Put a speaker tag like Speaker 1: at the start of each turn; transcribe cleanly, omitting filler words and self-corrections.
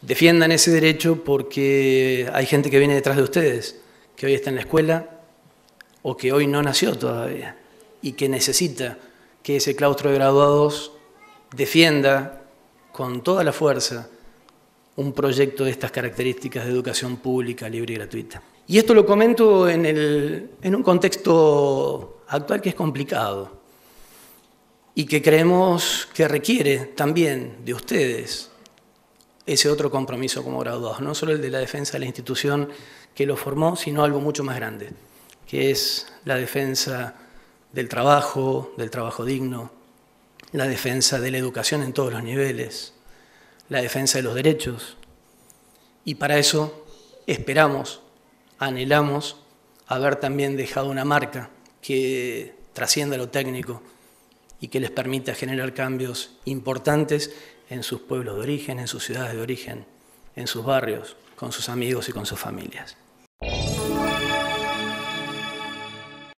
Speaker 1: defiendan ese derecho porque hay gente que viene detrás de ustedes, que hoy está en la escuela o que hoy no nació todavía y que necesita que ese claustro de graduados defienda con toda la fuerza un proyecto de estas características de educación pública, libre y gratuita. Y esto lo comento en un contexto actual que es complicado y que creemos que requiere también de ustedes ese otro compromiso como graduados, no solo el de la defensa de la institución que lo formó, sino algo mucho más grande, que es la defensa del trabajo digno, la defensa de la educación en todos los niveles, la defensa de los derechos. Y para eso esperamos, anhelamos haber también dejado una marca que trascienda lo técnico y que les permita generar cambios importantes en sus pueblos de origen, en sus ciudades de origen, en sus barrios, con sus amigos y con sus familias.